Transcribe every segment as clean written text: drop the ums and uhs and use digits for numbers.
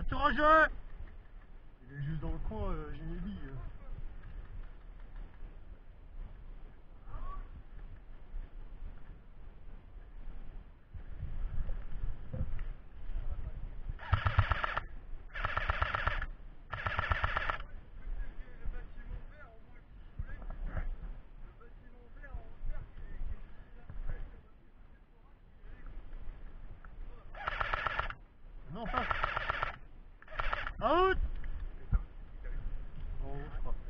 Voiture en jeu. Il est juste dans le coin, j'ai une bille. Non, passe. Out. En haut, je crois.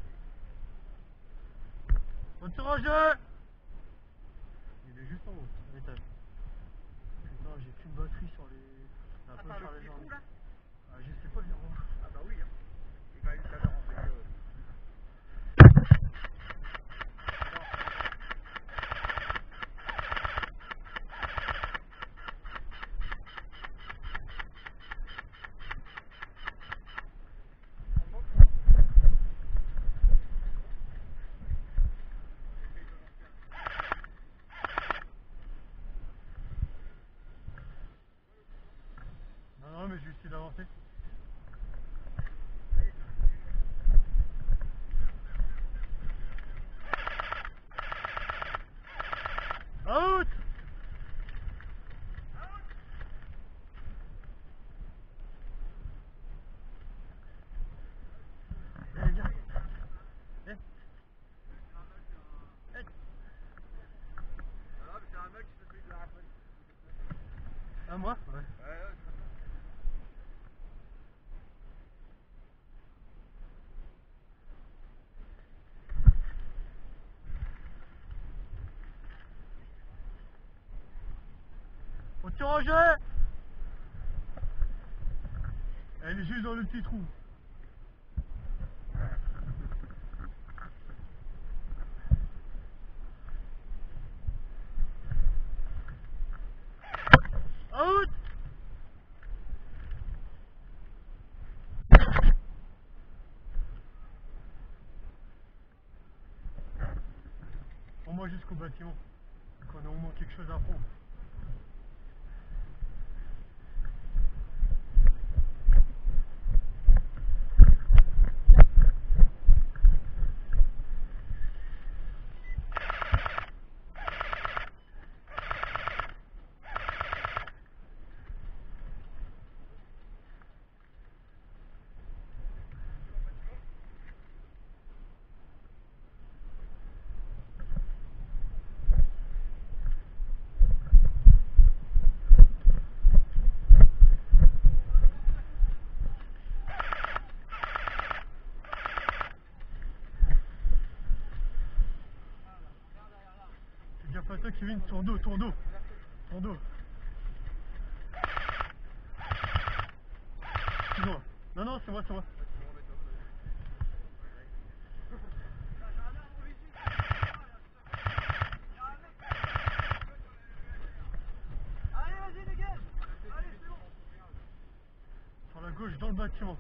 Voiture en jeu. Il est juste en haut, à l'étage. Putain, j'ai qu'une batterie sur les... Un peu sur les jambes. Ah, je sais pas, viens voir. Ah bah oui, hein. Il va tout à l'heure en fait. Non, mais je vais essayer d'avancer. Out. Eh les gars. Eh. Ah non, mais c'est un mec qui se fait de la rappel. Ah, moi? Ouais. Ouais. Voiture en jeu. Elle est juste dans le petit trou. Out. Au moins jusqu'au bâtiment. Donc on a au moins quelque chose à prendre. C'est gaffe à toi Kevin, ton dos. Ton dos. Excuse-moi. Non, c'est moi. Allez, vas-y, dégage. Allez, c'est bon. Sur la gauche, dans le bâtiment.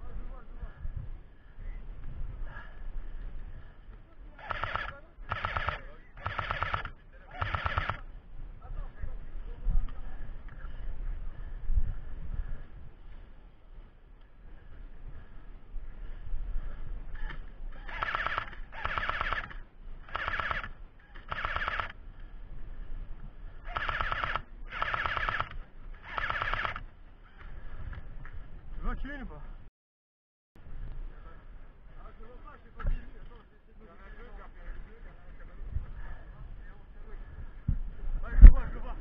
Tu vois Kevin ou pas? Ah, je vois pas, je sais pas qui. Attends, je vais essayer de me faire. Ouais, je le vois.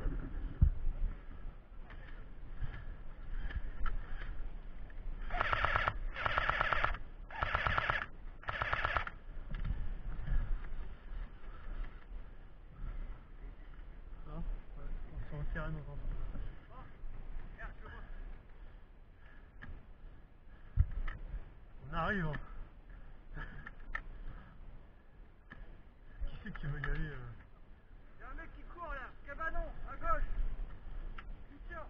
Hein? Ouais, on s'en tire à nous. Merde, je le vois. On arrive. Hein. Qui c'est qui veut y aller Y'a un mec qui court là. Cabanon, à gauche. Tiens.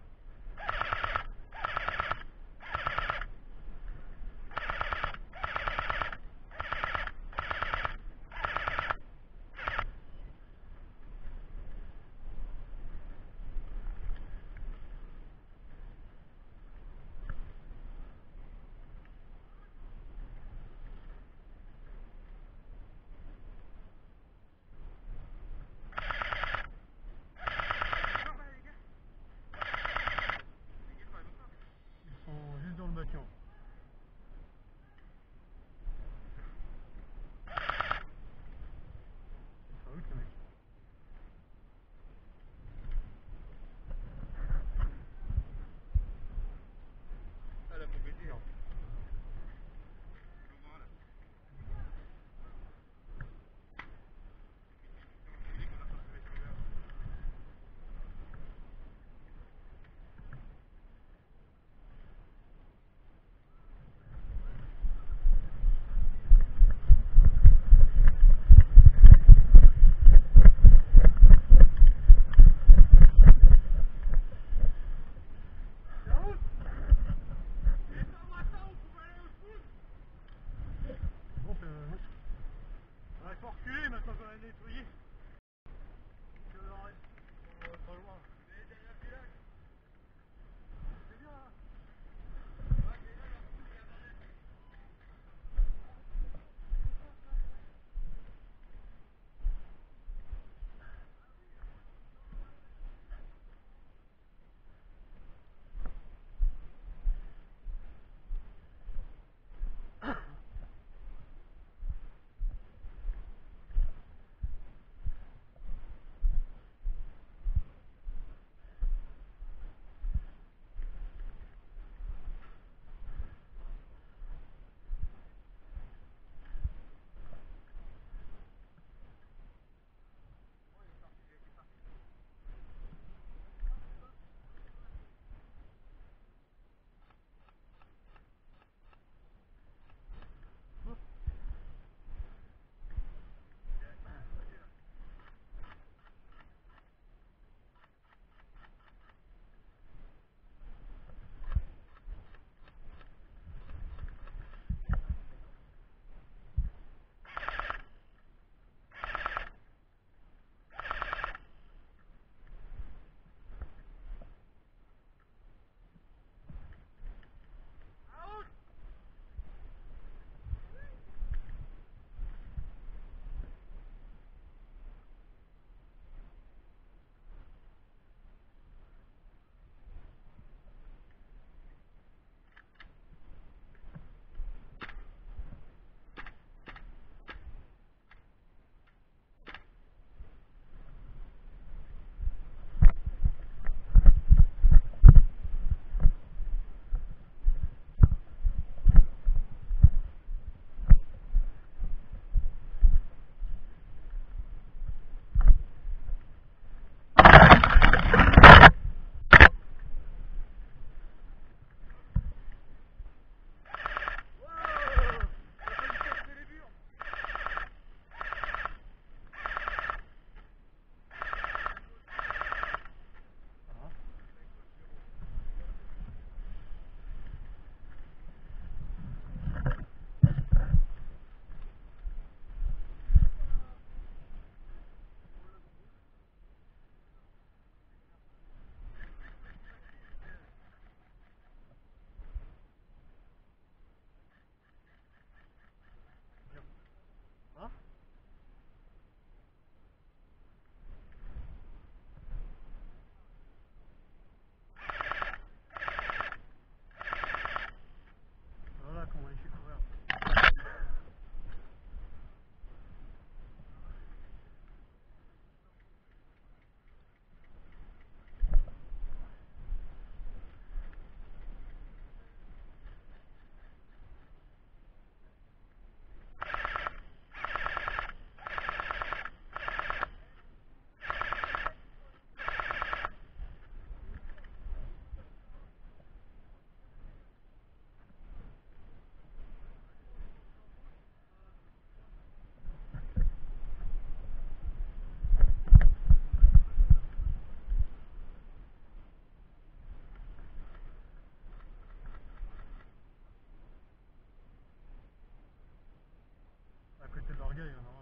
gars, il y en a